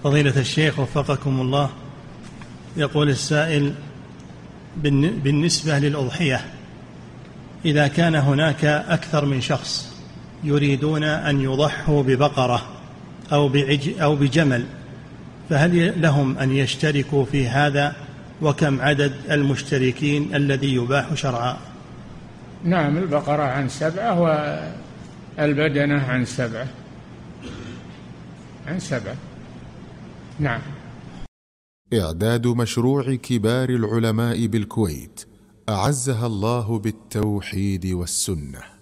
فضيلة الشيخ وفقكم الله، يقول السائل: بالنسبة للأضحية، إذا كان هناك أكثر من شخص يريدون أن يضحوا ببقرة أو بجمل، فهل لهم أن يشتركوا في هذا؟ وكم عدد المشتركين الذي يباح شرعا؟ نعم، البقرة عن 7 والبدنة عن 7. نعم. إعداد مشروع كبار العلماء بالكويت أعزها الله بالتوحيد والسنة.